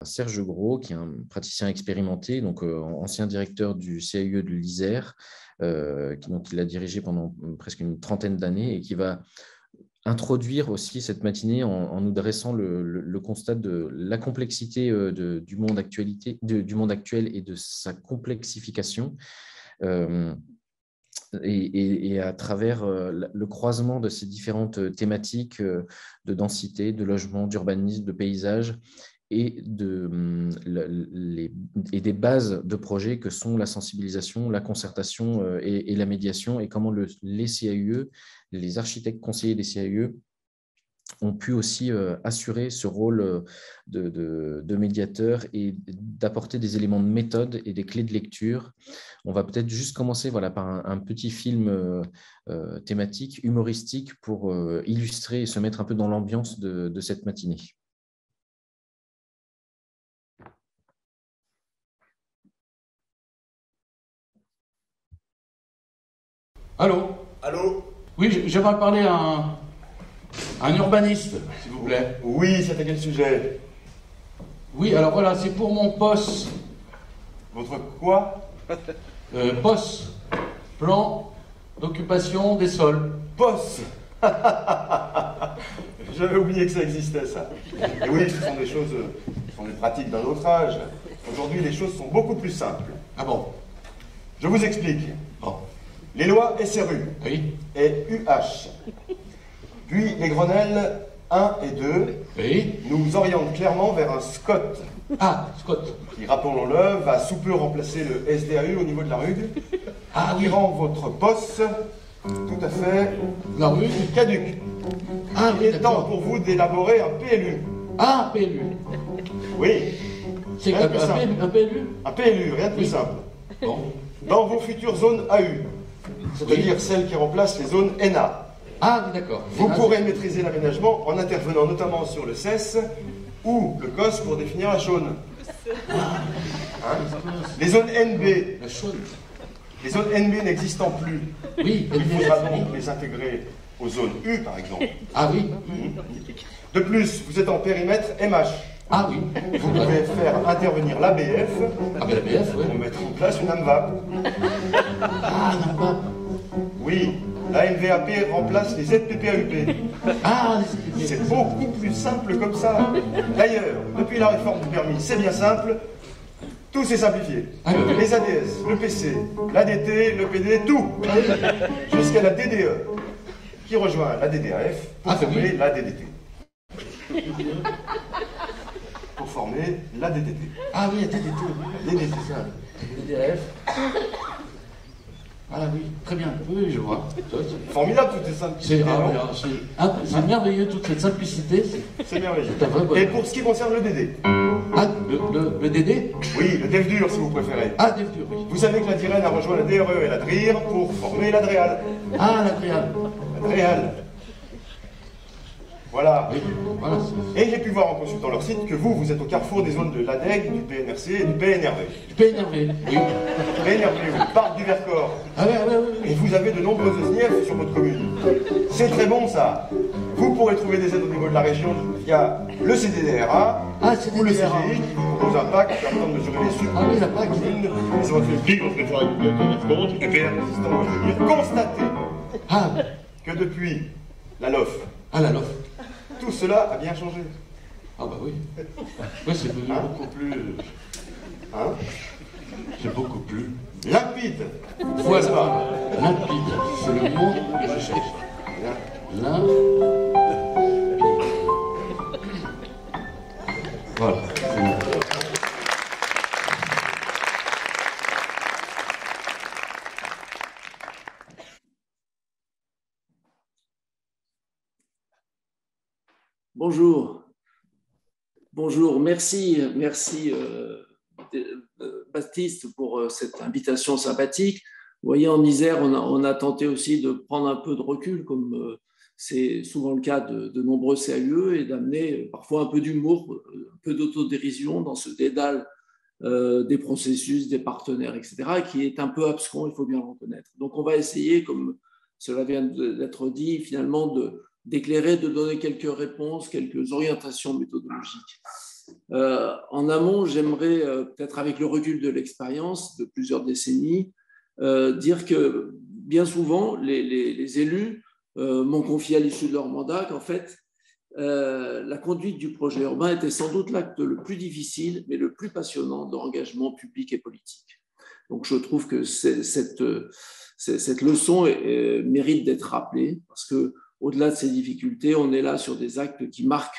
Serge Gros, qui est un praticien expérimenté, donc ancien directeur du CAUE de l'Isère, donc il a dirigé pendant presque une trentaine d'années et qui va introduire aussi cette matinée en nous dressant le constat de la complexité du monde actuel et de sa complexification. Et à travers le croisement de ces différentes thématiques de densité, de logement, d'urbanisme, de paysage et des bases de projets que sont la sensibilisation, la concertation et la médiation, et comment les CAUE, les architectes conseillers des CAUE, ont pu aussi assurer ce rôle de médiateur et d'apporter des éléments de méthode et des clés de lecture. On va peut-être juste commencer par un petit film thématique, humoristique, pour illustrer et se mettre un peu dans l'ambiance de cette matinée. Allô? Allô? Oui, j'aimerais parler à un urbaniste, s'il vous plaît. Oui, c'est à quel sujet? Oui, alors voilà, c'est pour mon POS. Votre quoi? POS, plan d'occupation des sols. POS. J'avais oublié que ça existait, ça. Et oui, ce sont des choses, ce sont des pratiques d'un autre âge. Aujourd'hui, les choses sont beaucoup plus simples. Ah bon? Je vous explique. Bon. Les lois SRU Oui. et UH, puis les Grenelles 1 et 2, Oui. nous orientent clairement vers un SCOT. Ah, Scott. Qui, rappelons-le, va sous peu remplacer le SDAU au niveau de la RUG. Ah qui oui. rend votre POS tout à fait La rue. caduque. Ah Il oui, est temps d'accord. pour vous d'élaborer un PLU. Ah, PLU. Oui, C'est Rien un, de plus simple. un PLU? un PLU, rien de plus Oui. simple. Bon. Dans vos futures zones AU, c'est-à-dire celles qui remplacent les zones NA, Ah oui, d'accord. vous Ah, pourrez maîtriser l'aménagement en intervenant notamment sur le CES ou le COS pour définir la chaune. Hein? Les zones NB, La chaude. les zones NB n'existant plus, Oui. il faudra donc les intégrer aux zones U par exemple. Ah oui. De plus, vous êtes en périmètre MH. Ah oui. Vous pouvez faire intervenir l'ABF Ah ben la BF, pour oui. mettre en place une AMVAP. Ah, non, Oui, la MVAP remplace les ZPPAUP. Ah, C'est beaucoup plus simple comme ça. D'ailleurs, depuis la réforme du permis, c'est bien simple, tout s'est simplifié. Ah oui. Les ADS, le PC, l'ADT, le PD, tout. Jusqu'à la DDE, qui rejoint la DDAF pour Ah, c'est former oui. la DDT. Pour former la DDT. Ah oui, attendez, DDT. c'est ça. DDF. Ah oui, très bien. Oui, je vois. Formidable toutes ces simplicités. non C'est merveilleux toute cette simplicité. C'est merveilleux. C'est un vrai bonheur. Et pour ce qui concerne le DD, Ah, le DD? oui, le dev dur si vous préférez. Ah, Dev dur, oui. Vous savez que la DIREN a rejoint la DRE et la DRIR pour former la DREAL. Ah, la triade. La DREAL. Voilà. Oui, voilà. Et j'ai pu voir en consultant leur site que vous êtes au carrefour des zones de l'ADEC, du PNRC et du PNRV. Je peux énerver. Oui. PNRV, oui, parc du Vercors. Ah oui. Et vous avez de nombreuses SNIEF sur votre commune. C'est très bon ça. Vous pourrez trouver des aides au niveau de la région via le CDDRA Ah, ou le CDDRA. CGI qui vous propose un pack permettant de mesurer les Ah oui, la PAC. communes, les éventuels pics entre les forêts de compte, et bien, résistant, je veux dire, constater Ah, que depuis la LOF, ah la LOF. tout cela a bien changé. Ah bah oui. Oui, c'est devenu Hein beaucoup plus... Hein C'est beaucoup plus... Limpide. Voilà. Limpide. C'est le mot que je cherche. Limpide. Voilà. Bonjour. Bonjour. Merci Baptiste pour cette invitation sympathique. Vous voyez, en Isère, on a tenté aussi de prendre un peu de recul, comme c'est souvent le cas de nombreux CAUE, et d'amener parfois un peu d'humour, un peu d'autodérision dans ce dédale des processus, des partenaires, etc., qui est un peu abscon, il faut bien le reconnaître. Donc, on va essayer, comme cela vient d'être dit, finalement, d'éclairer, de donner quelques réponses, quelques orientations méthodologiques. En amont, j'aimerais, peut-être avec le recul de l'expérience de plusieurs décennies, dire que bien souvent, les élus m'ont confié à l'issue de leur mandat qu'en fait, la conduite du projet urbain était sans doute l'acte le plus difficile, mais le plus passionnant d'engagement public et politique. Donc, je trouve que cette leçon mérite d'être rappelée, parce qu'au-delà de ces difficultés, on est là sur des actes qui marquent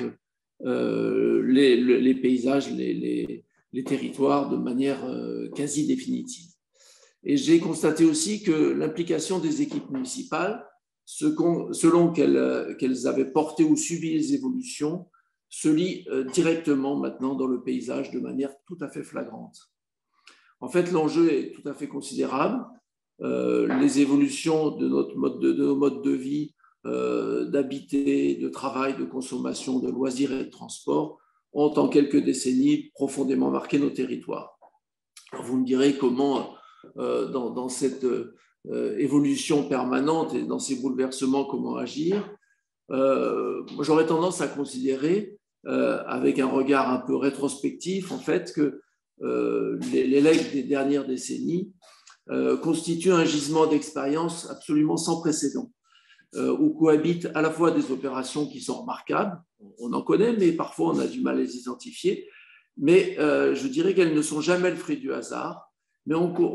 les paysages, les territoires de manière quasi définitive. Et j'ai constaté aussi que l'implication des équipes municipales, selon qu'elles avaient porté ou subi les évolutions, se lit directement maintenant dans le paysage de manière tout à fait flagrante. En fait, l'enjeu est tout à fait considérable. Les évolutions de nos modes de vie, d'habiter, de travail, de consommation, de loisirs et de transport ont en quelques décennies profondément marqué nos territoires. Alors vous me direz comment, dans cette évolution permanente et dans ces bouleversements, comment agir. Moi, j'aurais tendance à considérer, avec un regard un peu rétrospectif, en fait, que les legs des dernières décennies constituent un gisement d'expérience absolument sans précédent, où cohabitent à la fois des opérations qui sont remarquables, on en connaît, mais parfois on a du mal à les identifier, mais je dirais qu'elles ne sont jamais le fruit du hasard, mais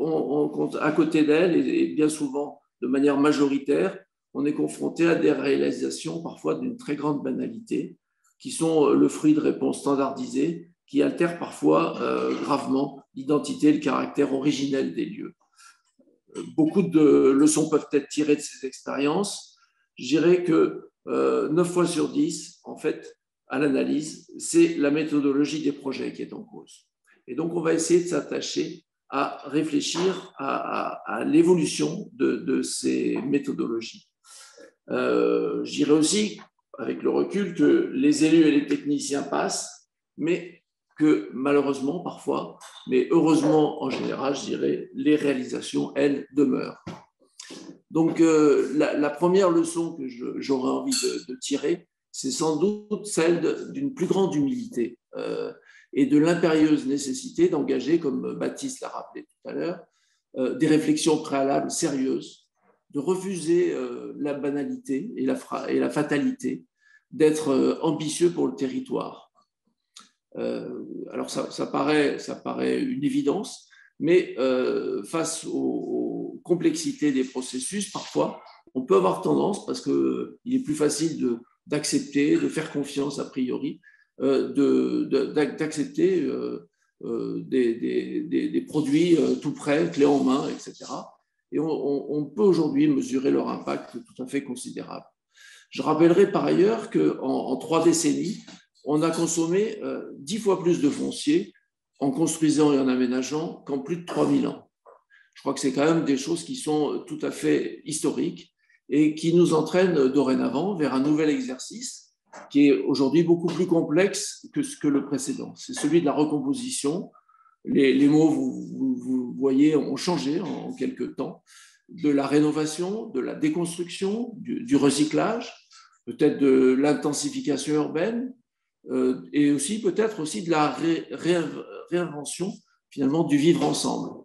à côté d'elles, et bien souvent de manière majoritaire, on est confronté à des réalisations parfois d'une très grande banalité, qui sont le fruit de réponses standardisées, qui altèrent parfois gravement l'identité et le caractère originel des lieux. Beaucoup de leçons peuvent être tirées de ces expériences. Je dirais que 9 fois sur 10, en fait, à l'analyse, c'est la méthodologie des projets qui est en cause. Et donc, on va essayer de s'attacher à réfléchir à l'évolution de ces méthodologies. Je dirais aussi, avec le recul, que les élus et les techniciens passent, mais que malheureusement, parfois, mais heureusement en général, je dirais, les réalisations, elles, demeurent. Donc, la première leçon que j'aurais envie de tirer, c'est sans doute celle d'une plus grande humilité et de l'impérieuse nécessité d'engager, comme Baptiste l'a rappelé tout à l'heure, des réflexions préalables sérieuses, de refuser la banalité et la fatalité, d'être ambitieux pour le territoire. Alors, ça paraît une évidence, mais face aux complexités des processus, parfois, on peut avoir tendance, parce qu'il est plus facile d'accepter, de faire confiance a priori, d'accepter des produits tout prêts, clés en main, etc. Et on peut aujourd'hui mesurer leur impact tout à fait considérable. Je rappellerai par ailleurs qu'en 3 décennies, on a consommé 10 fois plus de foncier en construisant et en aménageant qu'en plus de 3000 ans. Je crois que c'est quand même des choses qui sont tout à fait historiques et qui nous entraînent dorénavant vers un nouvel exercice qui est aujourd'hui beaucoup plus complexe que le précédent. C'est celui de la recomposition. Les mots, vous voyez, ont changé en quelques temps. De la rénovation, de la déconstruction, du recyclage, peut-être de l'intensification urbaine, et aussi peut-être aussi de la réinvention finalement du vivre ensemble.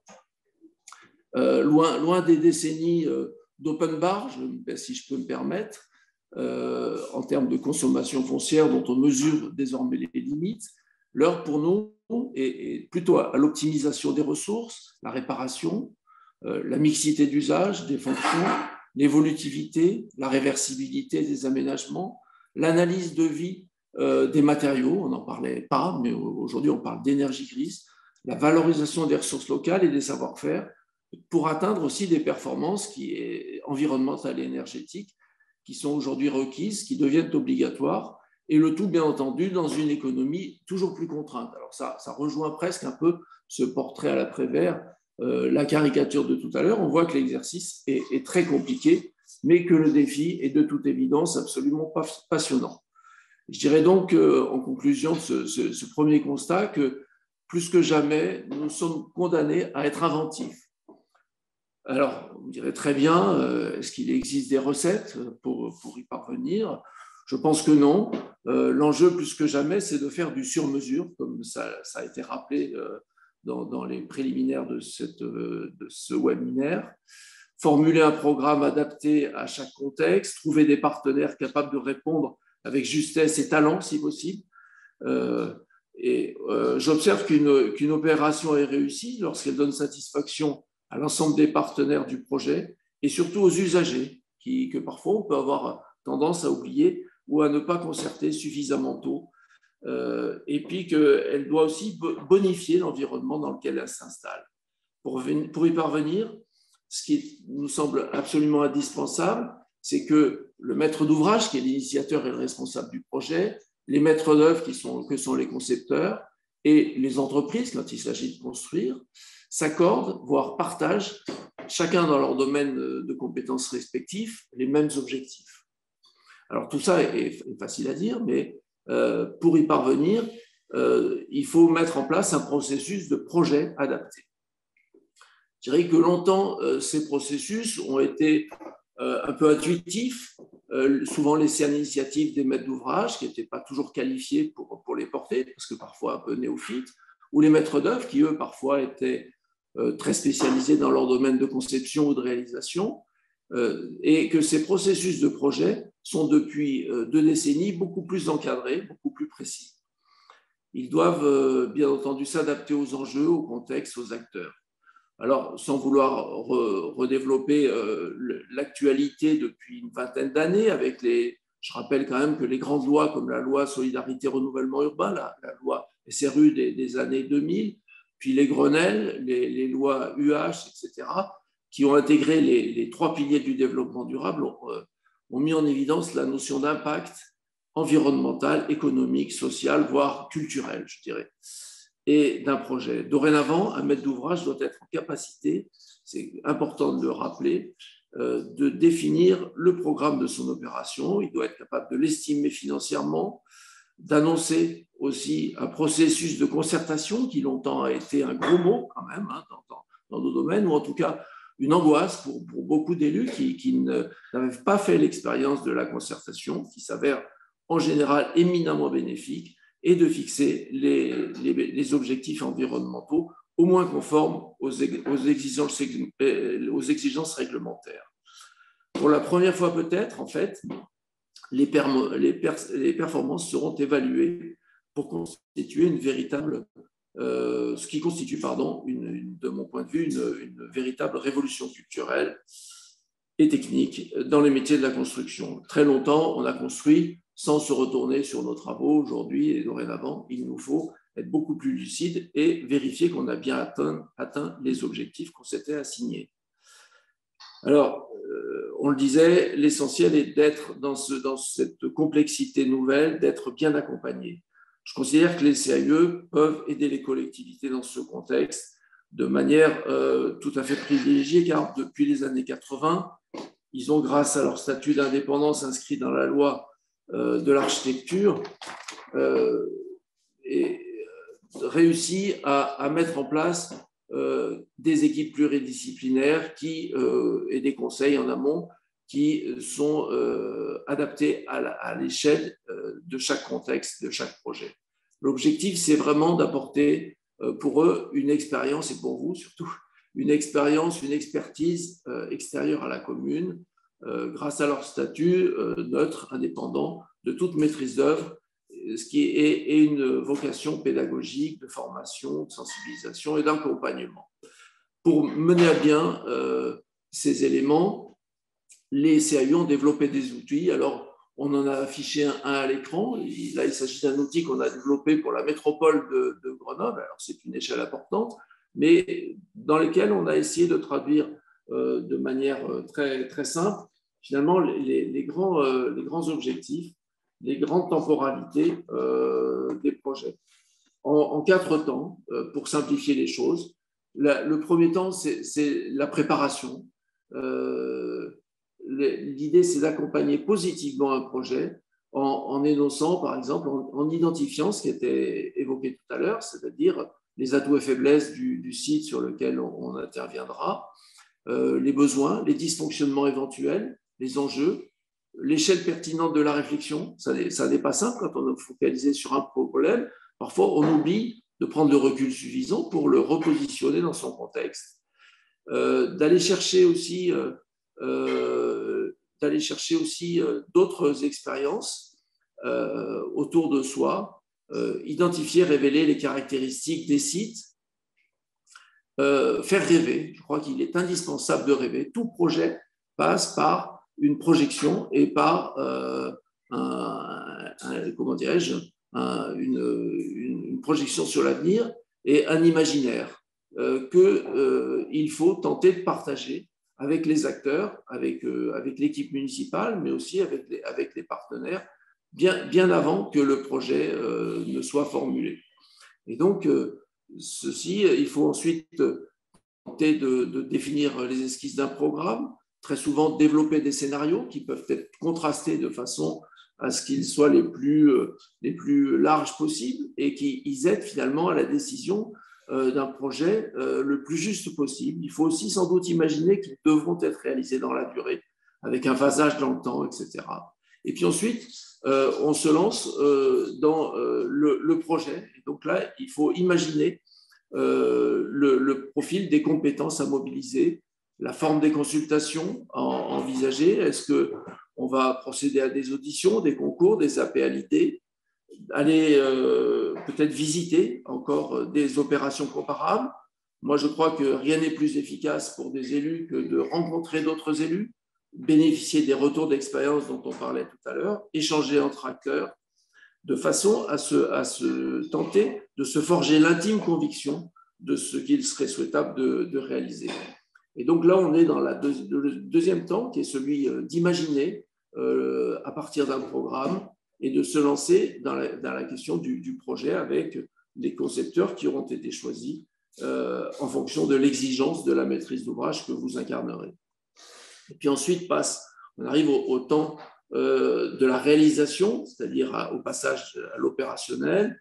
Loin des décennies d'open bar, si je peux me permettre, en termes de consommation foncière dont on mesure désormais les limites, l'heure pour nous est plutôt à l'optimisation des ressources, la réparation, la mixité d'usage des fonctions, l'évolutivité, la réversibilité des aménagements, l'analyse de vie des matériaux, on n'en parlait pas, mais aujourd'hui on parle d'énergie grise, la valorisation des ressources locales et des savoir-faire pour atteindre aussi des performances environnementales et énergétiques qui sont aujourd'hui requises, qui deviennent obligatoires, et le tout bien entendu dans une économie toujours plus contrainte. Alors ça rejoint presque un peu ce portrait à la Prévert, la caricature de tout à l'heure. On voit que l'exercice est très compliqué, mais que le défi est de toute évidence absolument passionnant. Je dirais donc, en conclusion de ce premier constat, que plus que jamais, nous sommes condamnés à être inventifs. Alors, vous direz très bien, est-ce qu'il existe des recettes pour y parvenir ? Je pense que non. L'enjeu, plus que jamais, c'est de faire du sur-mesure, comme ça a été rappelé dans les préliminaires de ce webinaire. Formuler un programme adapté à chaque contexte, trouver des partenaires capables de répondre avec justesse et talent, si possible. J'observe qu'une opération est réussie lorsqu'elle donne satisfaction à l'ensemble des partenaires du projet et surtout aux usagers, que parfois on peut avoir tendance à oublier ou à ne pas concerter suffisamment tôt. Et puis qu'elle doit aussi bonifier l'environnement dans lequel elle s'installe. Pour y parvenir, ce qui nous semble absolument indispensable, c'est que le maître d'ouvrage, qui est l'initiateur et le responsable du projet, les maîtres d'œuvre, que sont les concepteurs, et les entreprises, quand il s'agit de construire, s'accordent, voire partagent, chacun dans leur domaine de compétences respectifs, les mêmes objectifs. Alors tout ça est facile à dire, mais pour y parvenir, il faut mettre en place un processus de projet adapté. Je dirais que longtemps, ces processus ont été un peu intuitifs, souvent laissés à l'initiative des maîtres d'ouvrage qui n'étaient pas toujours qualifiés pour les porter, parce que parfois un peu néophytes, ou les maîtres d'œuvre qui, eux, parfois étaient très spécialisés dans leur domaine de conception ou de réalisation, et que ces processus de projet sont depuis 2 décennies beaucoup plus encadrés, beaucoup plus précis. Ils doivent bien entendu s'adapter aux enjeux, au contexte, aux acteurs. Alors, sans vouloir redévelopper l'actualité depuis une vingtaine d'années, je rappelle quand même que les grandes lois comme la loi Solidarité Renouvellement Urbain, la loi SRU des années 2000, puis les Grenelle, les lois UH, etc., qui ont intégré les 3 piliers du développement durable, ont mis en évidence la notion d'impact environnemental, économique, social, voire culturel, je dirais, et d'un projet. Dorénavant, un maître d'ouvrage doit être en capacité, c'est important de le rappeler, de définir le programme de son opération. Il doit être capable de l'estimer financièrement, d'annoncer aussi un processus de concertation qui longtemps a été un gros mot quand même dans nos domaines, ou en tout cas une angoisse pour beaucoup d'élus qui n'avaient pas fait l'expérience de la concertation, qui s'avère en général éminemment bénéfique, et de fixer les objectifs environnementaux au moins conformes aux exigences réglementaires. Pour la première fois peut-être, en fait, les performances seront évaluées pour constituer ce qui constitue, de mon point de vue, une véritable révolution culturelle et technique dans les métiers de la construction. Très longtemps, on a construit sans se retourner sur nos travaux. Aujourd'hui et dorénavant, il nous faut être beaucoup plus lucide et vérifier qu'on a bien atteint les objectifs qu'on s'était assignés. Alors, on le disait, l'essentiel est d'être dans cette complexité nouvelle, d'être bien accompagné. Je considère que les CAUE peuvent aider les collectivités dans ce contexte de manière tout à fait privilégiée, car depuis les années 80, ils ont, grâce à leur statut d'indépendance inscrit dans la loi de l'architecture, réussi à mettre en place des équipes pluridisciplinaires et des conseils en amont qui sont adaptés à l'échelle de chaque contexte, de chaque projet. L'objectif, c'est vraiment d'apporter pour eux une expérience, et pour vous surtout, une expérience, une expertise extérieure à la commune, grâce à leur statut neutre, indépendant, de toute maîtrise d'œuvre, ce qui est une vocation pédagogique, de formation, de sensibilisation et d'accompagnement. Pour mener à bien ces éléments, les CAUE ont développé des outils. Alors, on en a affiché un à l'écran. Là, il s'agit d'un outil qu'on a développé pour la métropole de Grenoble. Alors, c'est une échelle importante, mais dans lequel on a essayé de traduire de manière très, très simple, finalement, les grands objectifs, les grandes temporalités des projets. En 4 temps, pour simplifier les choses. Le premier temps, c'est la préparation. L'idée, c'est d'accompagner positivement un projet en énonçant, par exemple, en identifiant ce qui était évoqué tout à l'heure, c'est-à-dire les atouts et faiblesses du site sur lequel on interviendra, les besoins, les dysfonctionnements éventuels, les enjeux, l'échelle pertinente de la réflexion. Ça n'est pas simple quand on est focalisé sur un problème. Parfois, on oublie de prendre le recul suffisant pour le repositionner dans son contexte. D'aller chercher aussi, d'autres expériences autour de soi, identifier, révéler les caractéristiques des sites, faire rêver. Je crois qu'il est indispensable de rêver. Tout projet passe par une projection et par une projection sur l'avenir et un imaginaire qu'il faut tenter de partager avec les acteurs, avec l'équipe municipale, mais aussi avec les partenaires, bien avant que le projet ne soit formulé. Et donc, il faut ensuite tenter de définir les esquisses d'un programme, très souvent développer des scénarios qui peuvent être contrastés de façon à ce qu'ils soient les plus larges possibles et qu'ils aident finalement à la décision d'un projet le plus juste possible. Il faut aussi sans doute imaginer qu'ils devront être réalisés dans la durée, avec un phasage dans le temps, etc. Et puis ensuite, on se lance dans le projet. Et donc là, il faut imaginer le profil des compétences à mobiliser, la forme des consultations envisagées. Est-ce qu'on va procéder à des auditions, des concours, des appels, aller peut-être visiter encore des opérations comparables? Moi, je crois que rien n'est plus efficace pour des élus que de rencontrer d'autres élus, bénéficier des retours d'expérience dont on parlait tout à l'heure, échanger entre acteurs, de façon à se tenter de se forger l'intime conviction de ce qu'il serait souhaitable de réaliser. Et donc là, on est dans le deuxième temps, qui est celui d'imaginer à partir d'un programme et de se lancer dans la question du projet avec les concepteurs qui auront été choisis en fonction de l'exigence de la maîtrise d'ouvrage que vous incarnerez. Et puis ensuite, on arrive au temps de la réalisation, c'est-à-dire au passage à l'opérationnel,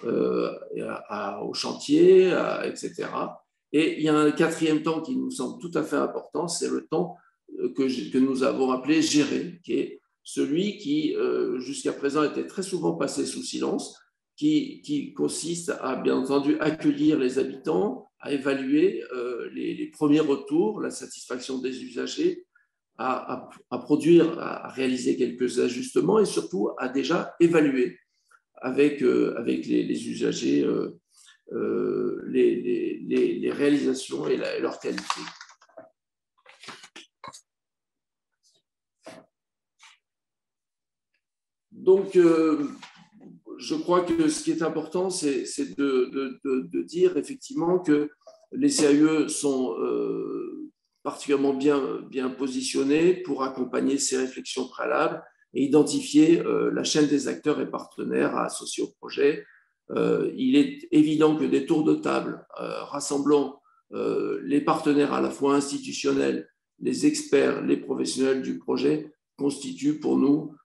au chantier, etc. Et il y a un quatrième temps qui nous semble tout à fait important, c'est le temps que nous avons appelé gérer, qui est celui qui, jusqu'à présent, était très souvent passé sous silence, qui consiste à, bien entendu, accueillir les habitants, à évaluer les premiers retours, la satisfaction des usagers, à produire, à réaliser quelques ajustements et surtout à déjà évaluer avec les usagers les réalisations et leur qualité. Donc, je crois que ce qui est important, c'est de dire effectivement que les CAUE sont particulièrement bien positionnés pour accompagner ces réflexions préalables et identifier la chaîne des acteurs et partenaires à associer au projet. Il est évident que des tours de table rassemblant les partenaires à la fois institutionnels, les experts, les professionnels du projet constituent pour nous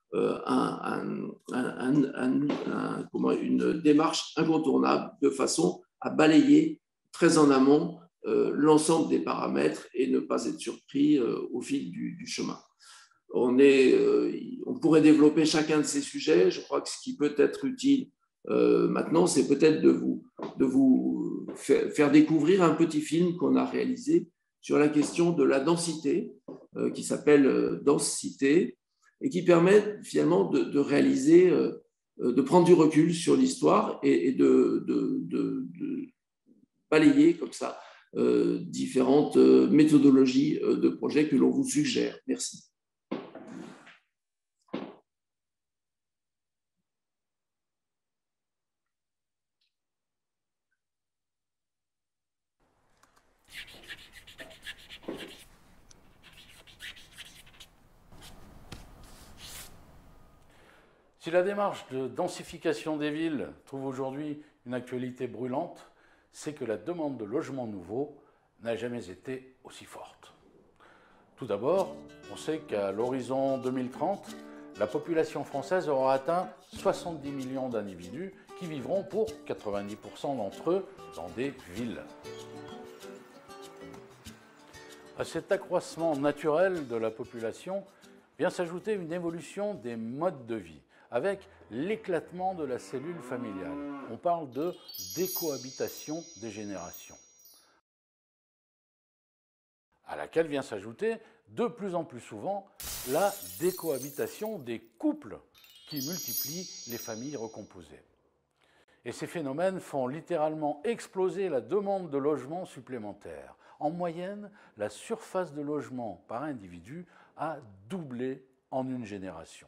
une démarche incontournable de façon à balayer très en amont l'ensemble des paramètres et ne pas être surpris au fil du chemin. On pourrait développer chacun de ces sujets. Je crois que ce qui peut être utile maintenant, c'est peut-être de vous faire découvrir un petit film qu'on a réalisé sur la question de la densité, qui s'appelle Densité, et qui permet finalement de réaliser, de prendre du recul sur l'histoire et de balayer comme ça différentes méthodologies de projets que l'on vous suggère. Merci. Si la démarche de densification des villes trouve aujourd'hui une actualité brûlante, c'est que la demande de logements nouveaux n'a jamais été aussi forte. Tout d'abord, on sait qu'à l'horizon 2030, la population française aura atteint 70 millions d'individus qui vivront pour 90% d'entre eux dans des villes. À cet accroissement naturel de la population vient s'ajouter une évolution des modes de vie, avec l'éclatement de la cellule familiale. On parle de décohabitation des générations, à laquelle vient s'ajouter de plus en plus souvent la décohabitation des couples qui multiplient les familles recomposées. Et ces phénomènes font littéralement exploser la demande de logements supplémentaires. En moyenne, la surface de logement par individu a doublé en une génération.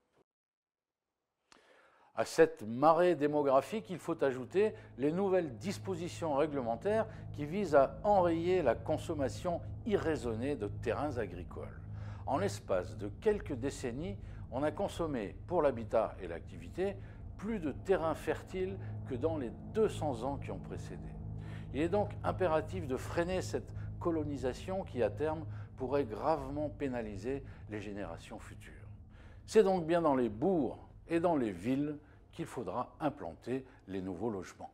À cette marée démographique, il faut ajouter les nouvelles dispositions réglementaires qui visent à enrayer la consommation irraisonnée de terrains agricoles. En l'espace de quelques décennies, on a consommé pour l'habitat et l'activité plus de terrains fertiles que dans les 200 ans qui ont précédé. Il est donc impératif de freiner cette colonisation qui, à terme, pourrait gravement pénaliser les générations futures. C'est donc bien dans les bourgs et dans les villes qu'il faudra implanter les nouveaux logements.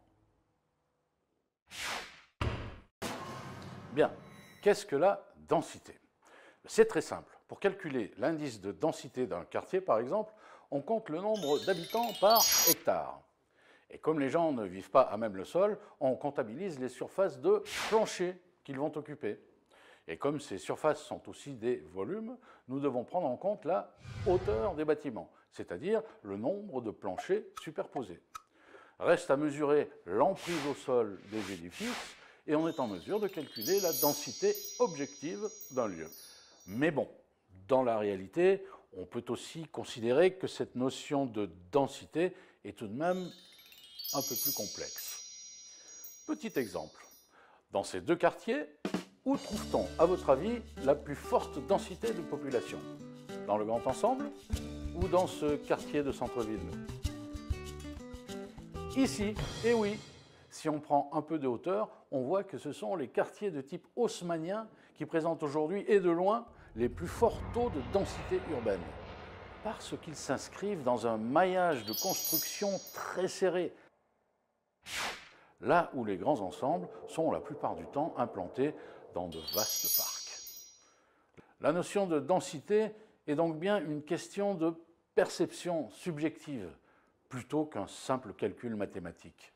Bien, qu'est-ce que la densité? C'est très simple. Pour calculer l'indice de densité d'un quartier, par exemple, on compte le nombre d'habitants par hectare. Et comme les gens ne vivent pas à même le sol, on comptabilise les surfaces de plancher qu'ils vont occuper. Et comme ces surfaces sont aussi des volumes, nous devons prendre en compte la hauteur des bâtiments, c'est-à-dire le nombre de planchers superposés. Reste à mesurer l'emprise au sol des édifices et on est en mesure de calculer la densité objective d'un lieu. Mais bon, dans la réalité, on peut aussi considérer que cette notion de densité est tout de même un peu plus complexe. Petit exemple, dans ces deux quartiers, où trouve-t-on, à votre avis, la plus forte densité de population? Dans le grand ensemble ou dans ce quartier de centre-ville? Ici, et oui, si on prend un peu de hauteur, on voit que ce sont les quartiers de type haussmannien qui présentent aujourd'hui, et de loin, les plus forts taux de densité urbaine. Parce qu'ils s'inscrivent dans un maillage de construction très serré, là où les grands ensembles sont la plupart du temps implantés dans de vastes parcs. La notion de densité est donc bien une question de perception subjective, plutôt qu'un simple calcul mathématique.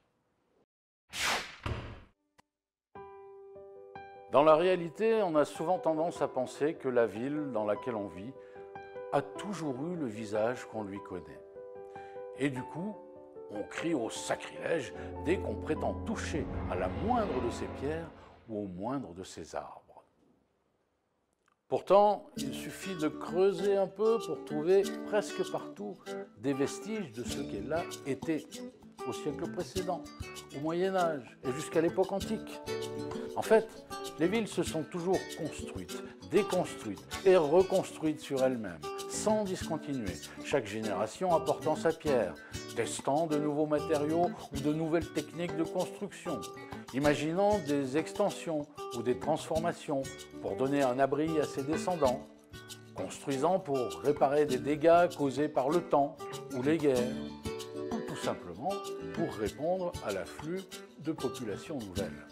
Dans la réalité, on a souvent tendance à penser que la ville dans laquelle on vit a toujours eu le visage qu'on lui connaît. Et du coup, on crie au sacrilège dès qu'on prétend toucher à la moindre de ses pierres ou au moindre de ses arbres. Pourtant, il suffit de creuser un peu pour trouver presque partout des vestiges de ce qu'elle a été au siècle précédent, au Moyen-Âge et jusqu'à l'époque antique. En fait, les villes se sont toujours construites, déconstruites et reconstruites sur elles-mêmes, sans discontinuer, chaque génération apportant sa pierre, testant de nouveaux matériaux ou de nouvelles techniques de construction, imaginant des extensions ou des transformations pour donner un abri à ses descendants, construisant pour réparer des dégâts causés par le temps ou les guerres, ou tout simplement pour répondre à l'afflux de populations nouvelles.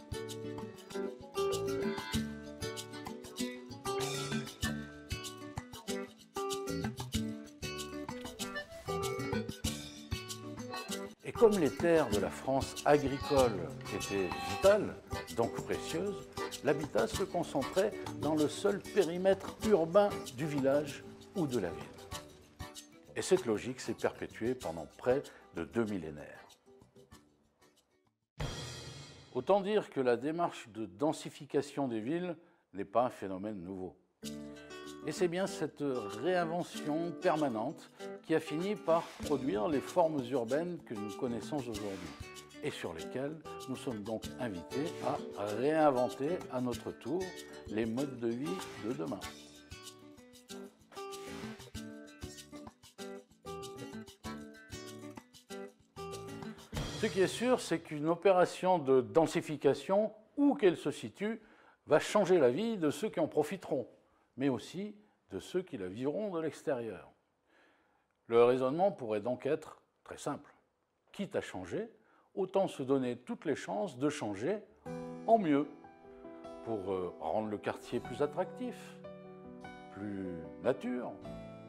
Et comme les terres de la France agricole étaient vitales, donc précieuses, l'habitat se concentrait dans le seul périmètre urbain du village ou de la ville. Et cette logique s'est perpétuée pendant près de 2 millénaires. Autant dire que la démarche de densification des villes n'est pas un phénomène nouveau. Et c'est bien cette réinvention permanente qui a fini par produire les formes urbaines que nous connaissons aujourd'hui et sur lesquelles nous sommes donc invités à réinventer à notre tour les modes de vie de demain. Ce qui est sûr, c'est qu'une opération de densification, où qu'elle se situe, va changer la vie de ceux qui en profiteront, mais aussi de ceux qui la vivront de l'extérieur. Le raisonnement pourrait donc être très simple. Quitte à changer, autant se donner toutes les chances de changer en mieux, pour rendre le quartier plus attractif, plus nature,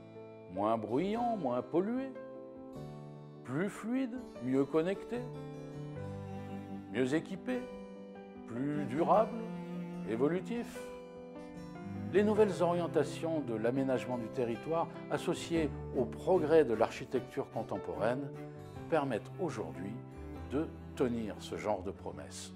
moins bruyant, moins pollué, plus fluide, mieux connecté, mieux équipé, plus durable, évolutif. Les nouvelles orientations de l'aménagement du territoire associées au progrès de l'architecture contemporaine permettent aujourd'hui de tenir ce genre de promesses.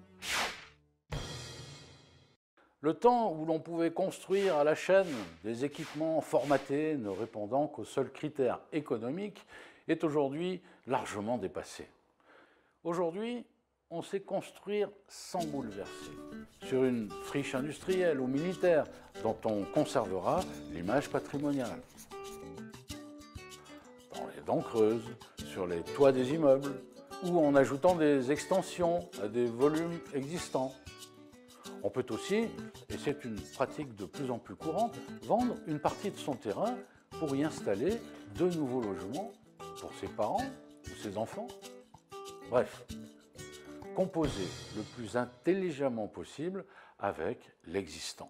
Le temps où l'on pouvait construire à la chaîne des équipements formatés ne répondant qu'aux seuls critères économiques est aujourd'hui largement dépassé. Aujourd'hui, on sait construire sans bouleverser, sur une friche industrielle ou militaire dont on conservera l'image patrimoniale. Dans les dents creuses, sur les toits des immeubles, ou en ajoutant des extensions à des volumes existants. On peut aussi, et c'est une pratique de plus en plus courante, vendre une partie de son terrain pour y installer de nouveaux logements pour ses parents ou ses enfants. Bref, composer le plus intelligemment possible avec l'existant.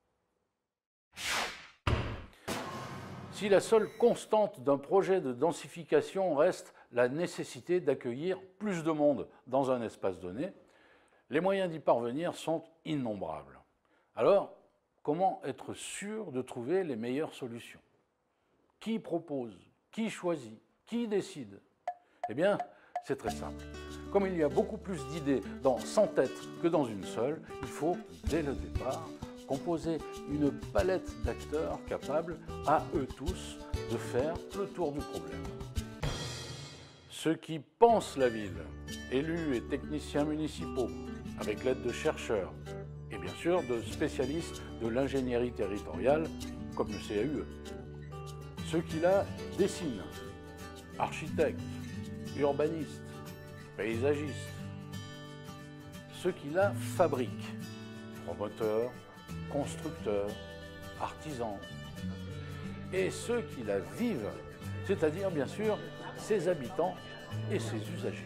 Si la seule constante d'un projet de densification reste la nécessité d'accueillir plus de monde dans un espace donné, les moyens d'y parvenir sont innombrables. Alors, comment être sûr de trouver les meilleures solutions? Qui propose? Qui choisit? Qui décide? Eh bien, c'est très simple. Comme il y a beaucoup plus d'idées dans 100 têtes que dans une seule, il faut, dès le départ, composer une palette d'acteurs capables, à eux tous, de faire le tour du problème. Ceux qui pensent la ville, élus et techniciens municipaux, avec l'aide de chercheurs, et bien sûr de spécialistes de l'ingénierie territoriale, comme le CAUE. Ceux qui la dessinent, architectes, urbanistes, paysagistes. Ceux qui la fabriquent, promoteurs, constructeurs, artisans. Et ceux qui la vivent, c'est-à-dire bien sûr ses habitants et ses usagers.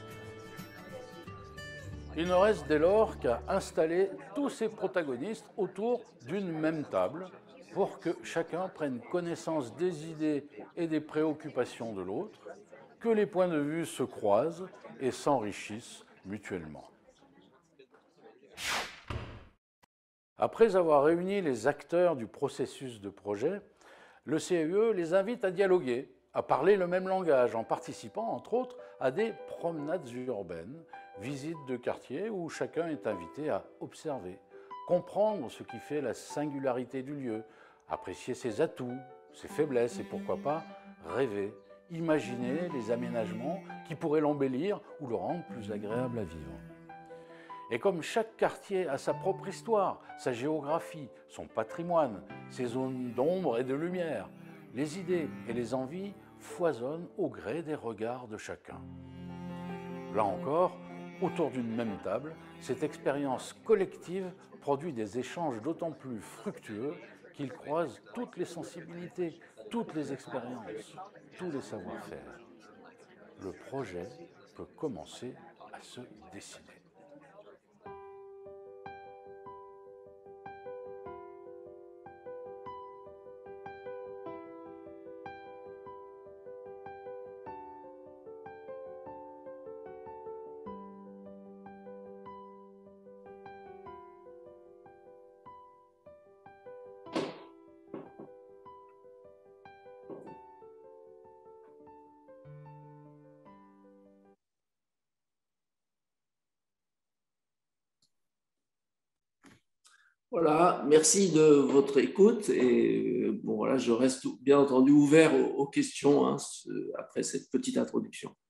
Il ne reste dès lors qu'à installer tous ces protagonistes autour d'une même table pour que chacun prenne connaissance des idées et des préoccupations de l'autre, que les points de vue se croisent et s'enrichissent mutuellement. Après avoir réuni les acteurs du processus de projet, le CAUE les invite à dialoguer, à parler le même langage, en participant, entre autres, à des promenades urbaines, visites de quartiers où chacun est invité à observer, comprendre ce qui fait la singularité du lieu, apprécier ses atouts, ses faiblesses et pourquoi pas rêver, imaginer les aménagements qui pourraient l'embellir ou le rendre plus agréable à vivre. Et comme chaque quartier a sa propre histoire, sa géographie, son patrimoine, ses zones d'ombre et de lumière, les idées et les envies foisonnent au gré des regards de chacun. Là encore, autour d'une même table, cette expérience collective produit des échanges d'autant plus fructueux qu'ils croisent toutes les sensibilités, toutes les expériences, tous les savoir-faire. Le projet peut commencer à se dessiner. Voilà, merci de votre écoute et bon, voilà, je reste bien entendu ouvert aux questions après cette petite introduction.